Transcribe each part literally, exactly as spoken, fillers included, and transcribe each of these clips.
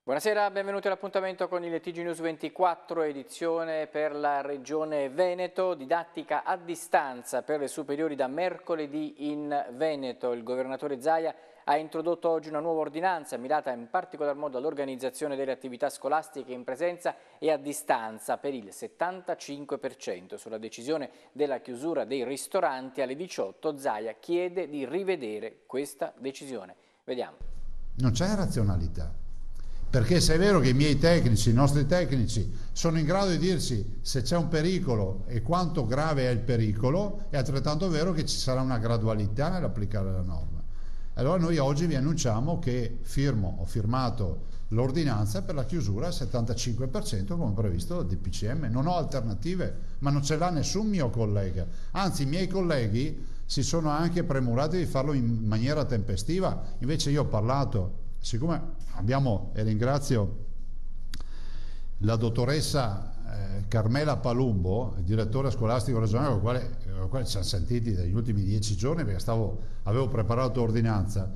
Buonasera, benvenuti all'appuntamento con il T G News ventiquattro, edizione per la Regione Veneto, didattica a distanza per le superiori da mercoledì in Veneto. Il governatore Zaia ha introdotto oggi una nuova ordinanza mirata in particolar modo all'organizzazione delle attività scolastiche in presenza e a distanza per il settantacinque per cento. Sulla decisione della chiusura dei ristoranti alle diciotto, Zaia chiede di rivedere questa decisione. Vediamo. Non c'è razionalità. Perché se è vero che i miei tecnici, i nostri tecnici, sono in grado di dirci se c'è un pericolo e quanto grave è il pericolo, è altrettanto vero che ci sarà una gradualità nell'applicare la norma. Allora noi oggi vi annunciamo che firmo, ho firmato l'ordinanza per la chiusura al settantacinque per cento come previsto dal D P C M. Non ho alternative, ma non ce l'ha nessun mio collega. Anzi, i miei colleghi si sono anche premurati di farlo in maniera tempestiva. Invece io ho parlato, siccome abbiamo, e ringrazio la dottoressa eh, Carmela Palumbo, il direttore scolastico regionale, con il quale, con il quale ci siamo sentiti negli ultimi dieci giorni perché stavo, avevo preparato l'ordinanza.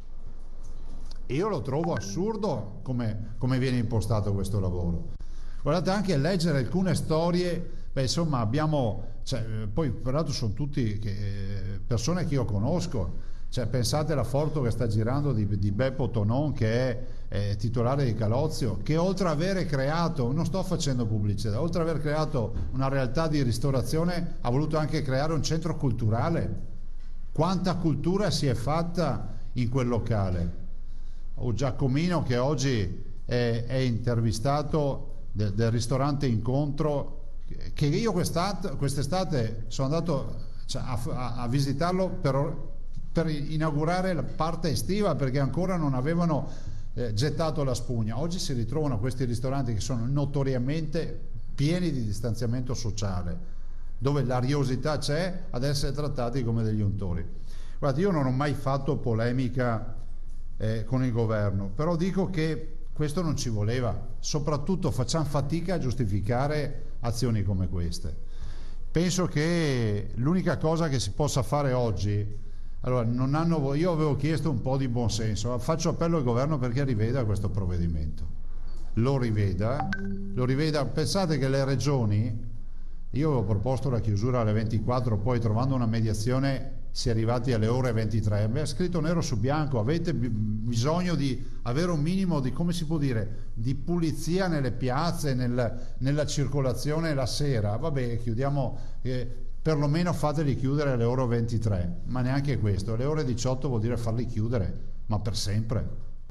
Io lo trovo assurdo come, come viene impostato questo lavoro. Guardate, anche leggere alcune storie, beh, insomma abbiamo, cioè, poi peraltro sono tutti che, persone che io conosco. Cioè, pensate alla foto che sta girando di, di Beppo Tonon, che è eh, titolare di Calozio, che oltre ad avere creato, non sto facendo pubblicità, oltre ad aver creato una realtà di ristorazione, ha voluto anche creare un centro culturale. Quanta cultura si è fatta in quel locale? O Giacomino, che oggi è, è intervistato de, del ristorante Incontro, che io quest'estate sono andato cioè, a, a, a visitarlo per... per inaugurare la parte estiva, perché ancora non avevano eh, gettato la spugna. Oggi si ritrovano questi ristoranti che sono notoriamente pieni di distanziamento sociale, dove l'ariosità c'è ad essere trattati come degli untori. Guardate, io non ho mai fatto polemica eh, con il governo, però dico che questo non ci voleva, soprattutto facciamo fatica a giustificare azioni come queste. Penso che l'unica cosa che si possa fare oggi, allora, non hanno, io avevo chiesto un po' di buonsenso, faccio appello al governo perché riveda questo provvedimento, lo riveda, lo riveda. Pensate che le regioni, io avevo proposto la chiusura alle ventiquattro, poi trovando una mediazione si è arrivati alle ore ventitré, mi ha scritto nero su bianco, avete bisogno di avere un minimo di, come si può dire, di pulizia nelle piazze, nel, nella circolazione la sera, vabbè, chiudiamo... Eh, perlomeno fateli chiudere alle ore ventitré, ma neanche questo, alle ore diciotto vuol dire farli chiudere, ma per sempre.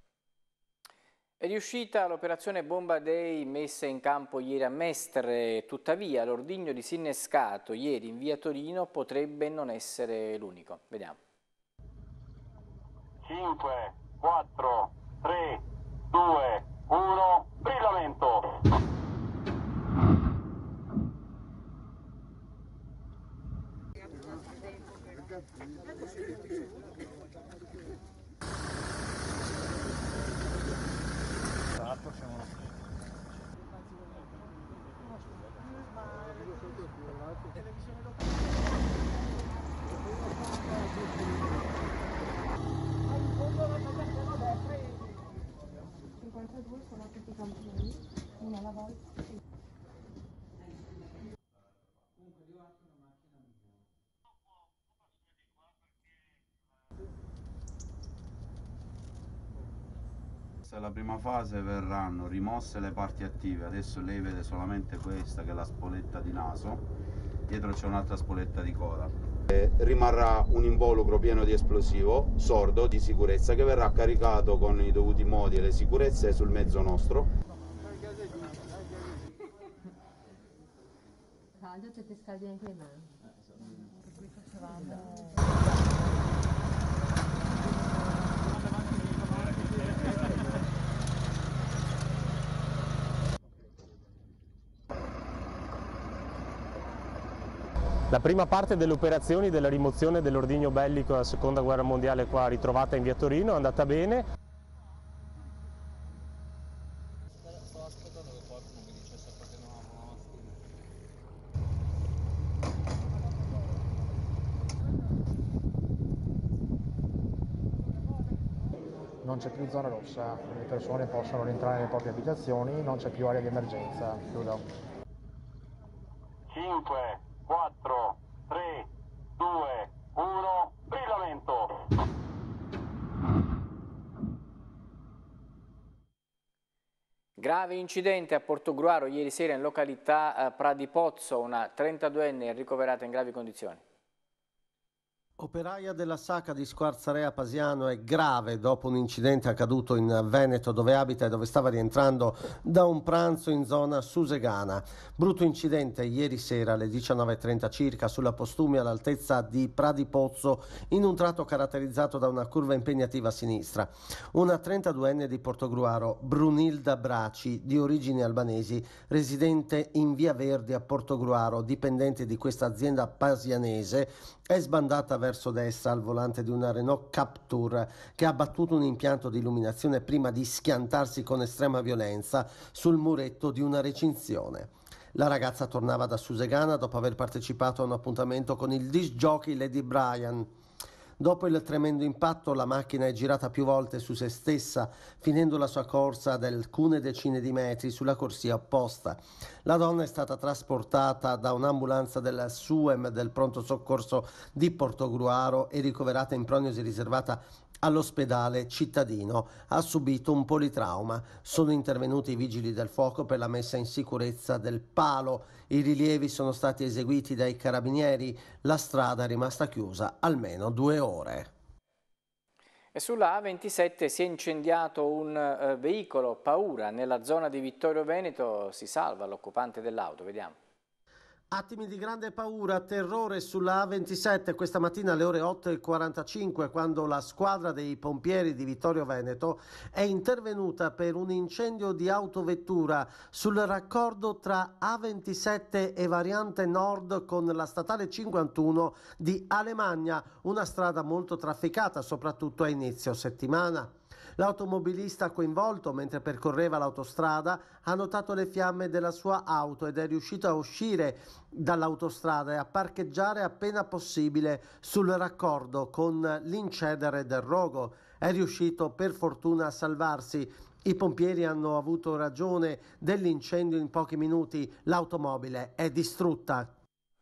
È riuscita l'operazione Bomba Day messa in campo ieri a Mestre, tuttavia l'ordigno disinnescato ieri in via Torino potrebbe non essere l'unico. Vediamo. cinque, quattro, tre, due, uno, brillamento! cinquantadue sono tutti campioni, uno alla volta. La prima fase verranno rimosse le parti attive, adesso lei vede solamente questa che è la spoletta di naso, dietro c'è un'altra spoletta di coda. E rimarrà un involucro pieno di esplosivo sordo di sicurezza che verrà caricato con i dovuti modi e le sicurezze sul mezzo nostro. Caldo, c'è te scaldi anche le mani. La prima parte delle operazioni della rimozione dell'ordigno bellico della seconda guerra mondiale qua ritrovata in via Torino è andata bene. Stavo aspettando che qualcuno mi dicesse perché non avevamo non c'è più zona rossa, le persone possono rientrare nelle proprie abitazioni, non c'è più area di emergenza. Chiudo. cinque, quattro, tre, due, uno, brillamento! Grave incidente a Portogruaro ieri sera in località Pradipozzo, una trentaduenne ricoverata in gravi condizioni. Operaia della Sacca di Squarzarea Pasiano è grave dopo un incidente accaduto in Veneto, dove abita e dove stava rientrando da un pranzo in zona Susegana. Brutto incidente ieri sera alle diciannove e trenta circa sulla Postumia all'altezza di Pradipozzo, in un tratto caratterizzato da una curva impegnativa a sinistra. Una trentaduenne di Portogruaro, Brunilda Braci, di origini albanesi, residente in Via Verdi a Portogruaro, dipendente di questa azienda pasianese, è sbandata verso destra al volante di una Renault Captur che ha battuto un impianto di illuminazione prima di schiantarsi con estrema violenza sul muretto di una recinzione. La ragazza tornava da Susegana dopo aver partecipato a un appuntamento con il disc jockey Lady Brian. Dopo il tremendo impatto la macchina è girata più volte su se stessa, finendo la sua corsa di alcune decine di metri sulla corsia opposta. La donna è stata trasportata da un'ambulanza del S U E M del pronto soccorso di Portogruaro e ricoverata in prognosi riservata all'ospedale cittadino. Ha subito un politrauma. Sono intervenuti i vigili del fuoco per la messa in sicurezza del palo. I rilievi sono stati eseguiti dai carabinieri. La strada è rimasta chiusa almeno due ore. E sulla A ventisette si è incendiato un uh, veicolo, paura, nella zona di Vittorio Veneto. Si salva l'occupante dell'auto, vediamo. Attimi di grande paura, terrore sulla A ventisette questa mattina alle ore otto e quarantacinque, quando la squadra dei pompieri di Vittorio Veneto è intervenuta per un incendio di autovettura sul raccordo tra A ventisette e variante nord con la statale cinquantuno di Alemagna, una strada molto trafficata soprattutto a inizio settimana. L'automobilista coinvolto, mentre percorreva l'autostrada, ha notato le fiamme della sua auto ed è riuscito a uscire dall'autostrada e a parcheggiare appena possibile sul raccordo con l'incedere del rogo. È riuscito per fortuna a salvarsi. I pompieri hanno avuto ragione dell'incendio in pochi minuti. L'automobile è distrutta.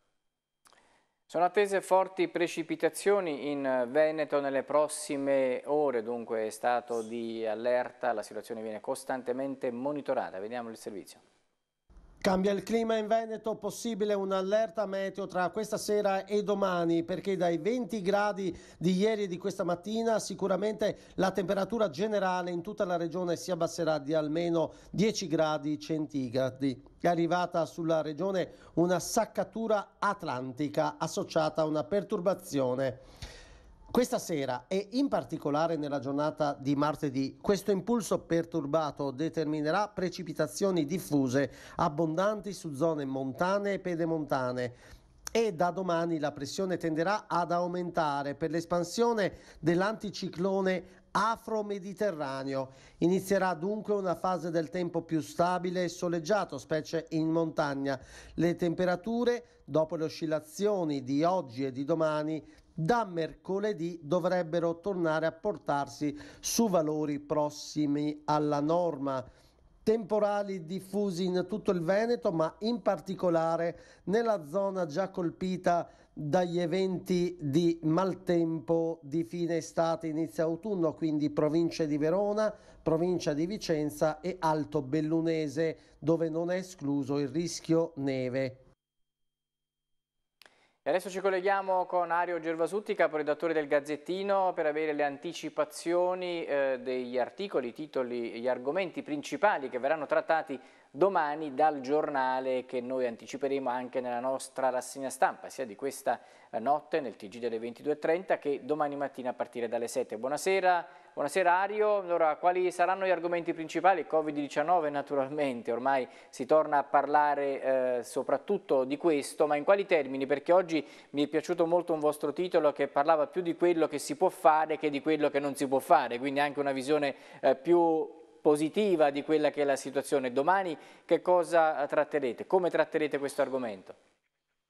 Sono attese forti precipitazioni in Veneto nelle prossime ore, dunque è stato di allerta, la situazione viene costantemente monitorata. Vediamo il servizio. Cambia il clima in Veneto, possibile un'allerta meteo tra questa sera e domani, perché dai venti gradi di ieri e di questa mattina sicuramente la temperatura generale in tutta la regione si abbasserà di almeno dieci gradi centigradi. È arrivata sulla regione una saccatura atlantica associata a una perturbazione. Questa sera e in particolare nella giornata di martedì questo impulso perturbato determinerà precipitazioni diffuse abbondanti su zone montane e pedemontane e da domani la pressione tenderà ad aumentare per l'espansione dell'anticiclone afro-mediterraneo. Inizierà dunque una fase del tempo più stabile e soleggiato, specie in montagna. Le temperature, dopo le oscillazioni di oggi e di domani, da mercoledì dovrebbero tornare a portarsi su valori prossimi alla norma. Temporali diffusi in tutto il Veneto, ma in particolare nella zona già colpita dagli eventi di maltempo di fine estate, inizio autunno, quindi province di Verona, provincia di Vicenza e Alto Bellunese, dove non è escluso il rischio neve. E adesso ci colleghiamo con Ario Gervasutti, caporedattore del Gazzettino, per avere le anticipazioni eh, degli articoli, i titoli, gli argomenti principali che verranno trattati domani dal giornale, che noi anticiperemo anche nella nostra rassegna stampa, sia di questa notte nel T G delle ventidue e trenta che domani mattina a partire dalle sette. Buonasera, buonasera Ario. Allora, quali saranno gli argomenti principali? Covid diciannove naturalmente, ormai si torna a parlare eh, soprattutto di questo, ma in quali termini? Perché oggi mi è piaciuto molto un vostro titolo che parlava più di quello che si può fare che di quello che non si può fare, quindi anche una visione eh, più positiva di quella che è la situazione. Domani che cosa tratterete? Come tratterete questo argomento?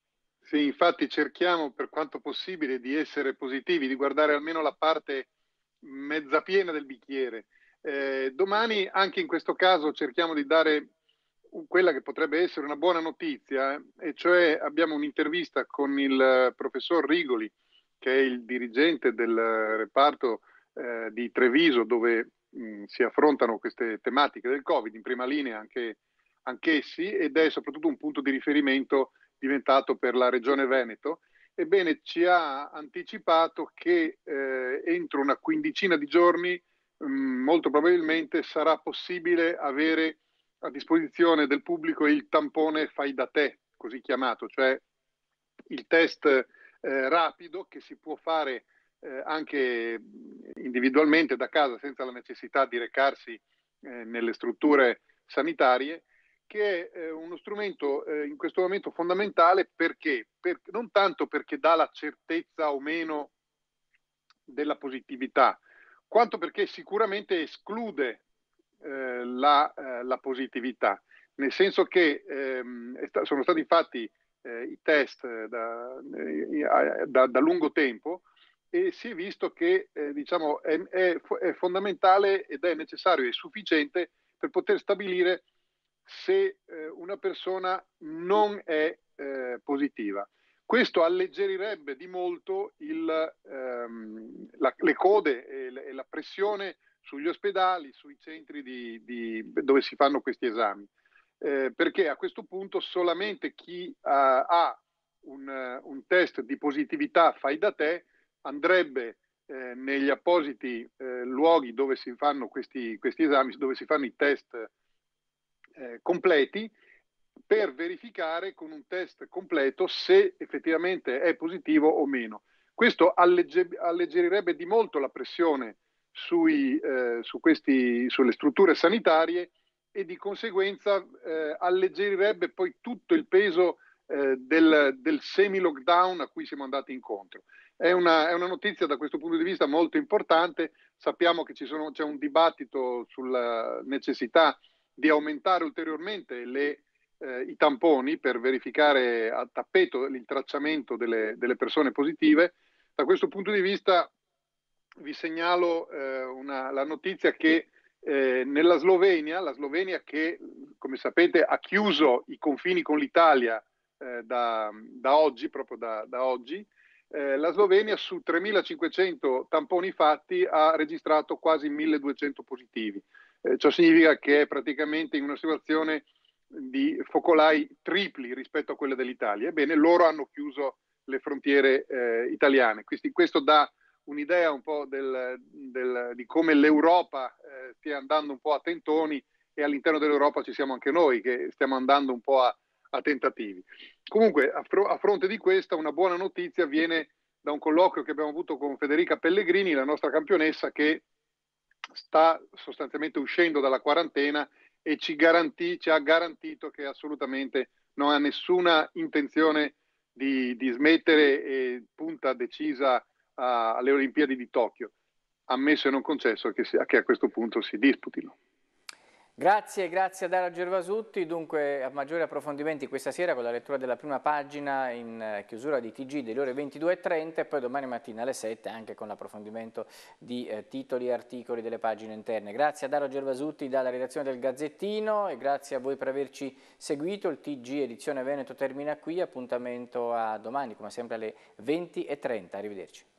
Sì, infatti cerchiamo per quanto possibile di essere positivi, di guardare almeno la parte mezza piena del bicchiere. Eh, domani anche in questo caso cerchiamo di dare quella che potrebbe essere una buona notizia, eh, e cioè abbiamo un'intervista con il professor Rigoli, che è il dirigente del reparto eh, di Treviso, dove mh, si affrontano queste tematiche del Covid, in prima linea anche anch'essi, ed è soprattutto un punto di riferimento diventato per la Regione Veneto. Ebbene, ci ha anticipato che eh, entro una quindicina di giorni mh, molto probabilmente sarà possibile avere a disposizione del pubblico il tampone fai da te, così chiamato, cioè il test eh, rapido che si può fare eh, anche individualmente da casa senza la necessità di recarsi eh, nelle strutture sanitarie, che è eh, uno strumento eh, in questo momento fondamentale perché? Per, non tanto perché dà la certezza o meno della positività, quanto perché sicuramente esclude eh, la, eh, la positività, nel senso che ehm, sta, sono stati fatti eh, i test da, eh, da, da lungo tempo e si è visto che eh, diciamo, è, è, è fondamentale ed è necessario e sufficiente per poter stabilire se eh, una persona non è eh, positiva. Questo alleggerirebbe di molto il, ehm, la, le code e, le, e la pressione sugli ospedali, sui centri di, di, dove si fanno questi esami, eh, perché a questo punto solamente chi uh, ha un, uh, un test di positività fai da te andrebbe eh, negli appositi eh, luoghi dove si fanno questi, questi esami, dove si fanno i test eh, completi, per verificare con un test completo se effettivamente è positivo o meno. Questo allegger alleggerirebbe di molto la pressione sui, eh, su questi, sulle strutture sanitarie e di conseguenza eh, alleggerirebbe poi tutto il peso eh, del, del semi-lockdown a cui siamo andati incontro. È una, è una notizia da questo punto di vista molto importante. Sappiamo che c'è un dibattito sulla necessità di aumentare ulteriormente le Eh, i tamponi per verificare a tappeto il tracciamento delle, delle persone positive. Da questo punto di vista vi segnalo eh, una, la notizia che eh, nella Slovenia, la Slovenia che come sapete ha chiuso i confini con l'Italia eh, da, da oggi, proprio da, da oggi, eh, la Slovenia su tremilacinquecento tamponi fatti ha registrato quasi milleduecento positivi. Eh, ciò significa che è praticamente in una situazione di focolai tripli rispetto a quelle dell'Italia. Ebbene, loro hanno chiuso le frontiere eh, italiane. Quindi, questo dà un'idea un po' del, del, di come l'Europa eh, stia andando un po' a tentoni, e all'interno dell'Europa ci siamo anche noi che stiamo andando un po' a, a tentativi. Comunque, a, fro a fronte di questa, una buona notizia viene da un colloquio che abbiamo avuto con Federica Pellegrini, la nostra campionessa, che sta sostanzialmente uscendo dalla quarantena e ci, garantì, ci ha garantito che assolutamente non ha nessuna intenzione di, di smettere e punta decisa a, alle Olimpiadi di Tokyo, ammesso e non concesso che, si, che a questo punto si disputino. Grazie, grazie a Dario Gervasutti. Dunque, a maggiori approfondimenti questa sera con la lettura della prima pagina in chiusura di T G delle ore ventidue e trenta e poi domani mattina alle sette anche con l'approfondimento di eh, titoli e articoli delle pagine interne. Grazie a Dario Gervasutti dalla redazione del Gazzettino e grazie a voi per averci seguito. Il T G Edizione Veneto termina qui, appuntamento a domani come sempre alle venti e trenta. Arrivederci.